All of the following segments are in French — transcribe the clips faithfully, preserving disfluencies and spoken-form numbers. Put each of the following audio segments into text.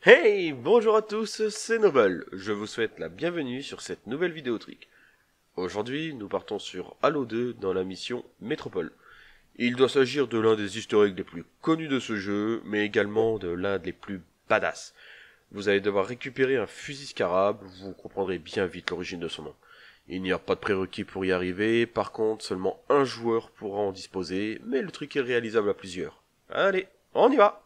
Hey, bonjour à tous, c'est Noble. Je vous souhaite la bienvenue sur cette nouvelle vidéo trick. Aujourd'hui, nous partons sur Halo deux dans la mission Métropole. Il doit s'agir de l'un des historiques les plus connus de ce jeu, mais également de l'un des plus badass. Vous allez devoir récupérer un fusil scarab, vous comprendrez bien vite l'origine de son nom. Il n'y a pas de prérequis pour y arriver, par contre seulement un joueur pourra en disposer, mais le truc est réalisable à plusieurs. Allez, on y va!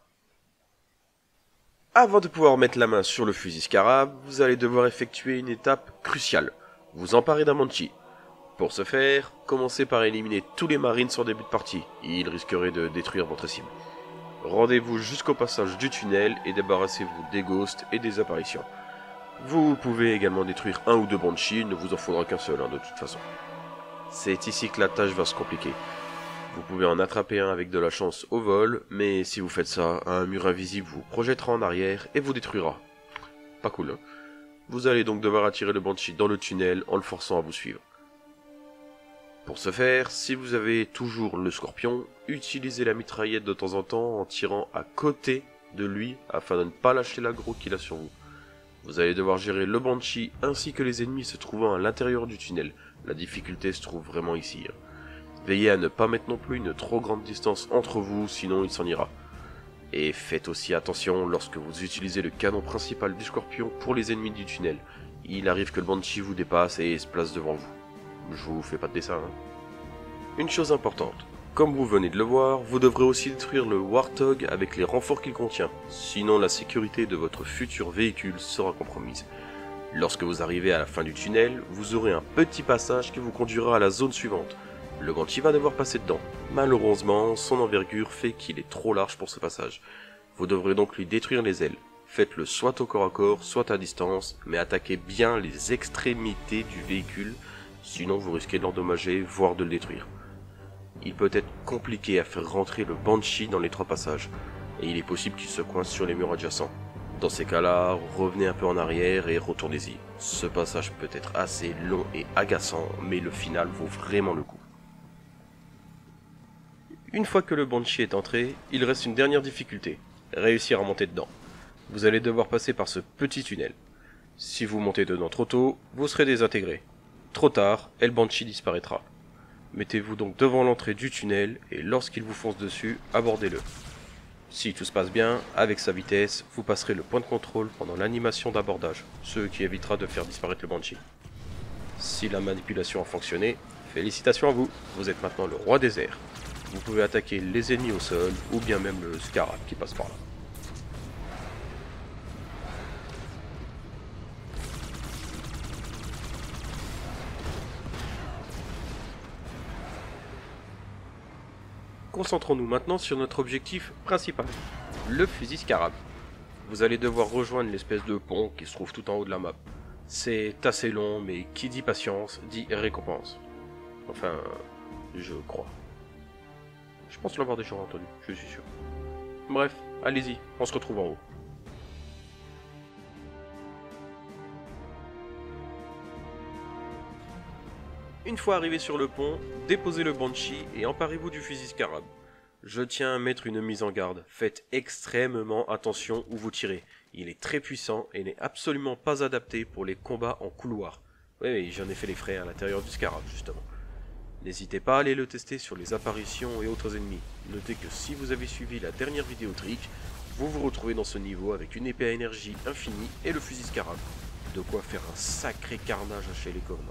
Avant de pouvoir mettre la main sur le fusil scarab, vous allez devoir effectuer une étape cruciale, vous emparer d'un Banshee. Pour ce faire, commencez par éliminer tous les marines sur début de partie, ils risqueraient de détruire votre cible. Rendez-vous jusqu'au passage du tunnel et débarrassez-vous des ghosts et des apparitions. Vous pouvez également détruire un ou deux Banshee, il ne vous en faudra qu'un seul hein, de toute façon. C'est ici que la tâche va se compliquer. Vous pouvez en attraper un avec de la chance au vol, mais si vous faites ça, un mur invisible vous projettera en arrière et vous détruira. Pas cool, hein. Vous allez donc devoir attirer le Banshee dans le tunnel en le forçant à vous suivre. Pour ce faire, si vous avez toujours le scorpion, utilisez la mitraillette de temps en temps en tirant à côté de lui afin de ne pas lâcher l'aggro qu'il a sur vous. Vous allez devoir gérer le Banshee ainsi que les ennemis se trouvant à l'intérieur du tunnel. La difficulté se trouve vraiment ici, hein. Veillez à ne pas mettre non plus une trop grande distance entre vous, sinon il s'en ira. Et faites aussi attention lorsque vous utilisez le canon principal du Scorpion pour les ennemis du tunnel. Il arrive que le Banshee vous dépasse et se place devant vous. Je vous fais pas de dessin, hein. Une chose importante, comme vous venez de le voir, vous devrez aussi détruire le Warthog avec les renforts qu'il contient, sinon la sécurité de votre futur véhicule sera compromise. Lorsque vous arrivez à la fin du tunnel, vous aurez un petit passage qui vous conduira à la zone suivante. Le Banshee va devoir passer dedans. Malheureusement, son envergure fait qu'il est trop large pour ce passage. Vous devrez donc lui détruire les ailes. Faites-le soit au corps à corps, soit à distance, mais attaquez bien les extrémités du véhicule, sinon vous risquez de l'endommager, voire de le détruire. Il peut être compliqué à faire rentrer le Banshee dans les trois passages, et il est possible qu'il se coince sur les murs adjacents. Dans ces cas-là, revenez un peu en arrière et retournez-y. Ce passage peut être assez long et agaçant, mais le final vaut vraiment le coup. Une fois que le Banshee est entré, il reste une dernière difficulté, réussir à monter dedans. Vous allez devoir passer par ce petit tunnel. Si vous montez dedans trop tôt, vous serez désintégré. Trop tard, et le Banshee disparaîtra. Mettez-vous donc devant l'entrée du tunnel, et lorsqu'il vous fonce dessus, abordez-le. Si tout se passe bien, avec sa vitesse, vous passerez le point de contrôle pendant l'animation d'abordage, ce qui évitera de faire disparaître le Banshee. Si la manipulation a fonctionné, félicitations à vous, vous êtes maintenant le roi des airs. Vous pouvez attaquer les ennemis au sol, ou bien même le scarab qui passe par là. Concentrons-nous maintenant sur notre objectif principal, le fusil scarab. Vous allez devoir rejoindre l'espèce de pont qui se trouve tout en haut de la map. C'est assez long, mais qui dit patience, dit récompense. Enfin, je crois. Je pense l'avoir déjà entendu, je suis sûr. Bref, allez-y, on se retrouve en haut. Une fois arrivé sur le pont, déposez le Banshee et emparez-vous du fusil scarab. Je tiens à mettre une mise en garde, faites extrêmement attention où vous tirez. Il est très puissant et n'est absolument pas adapté pour les combats en couloir. Oui, oui, j'en ai fait les frais à l'intérieur du scarab, justement. N'hésitez pas à aller le tester sur les apparitions et autres ennemis. Notez que si vous avez suivi la dernière vidéo trick, vous vous retrouvez dans ce niveau avec une épée à énergie infinie et le fusil scarab. De quoi faire un sacré carnage chez les Covenants.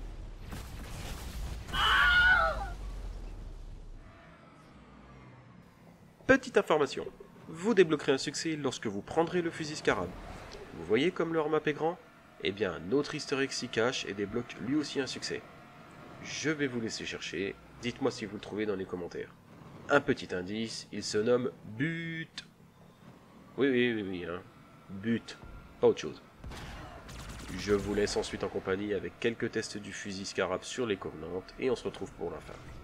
Petite information, vous débloquerez un succès lorsque vous prendrez le fusil scarab. Vous voyez comme leur map est grand? Eh bien un autre easter egg s'y cache et débloque lui aussi un succès. Je vais vous laisser chercher, dites-moi si vous le trouvez dans les commentaires. Un petit indice, il se nomme But. Oui, oui, oui, oui, hein. But, pas autre chose. Je vous laisse ensuite en compagnie avec quelques tests du fusil scarab sur les Covenants et on se retrouve pour la fin.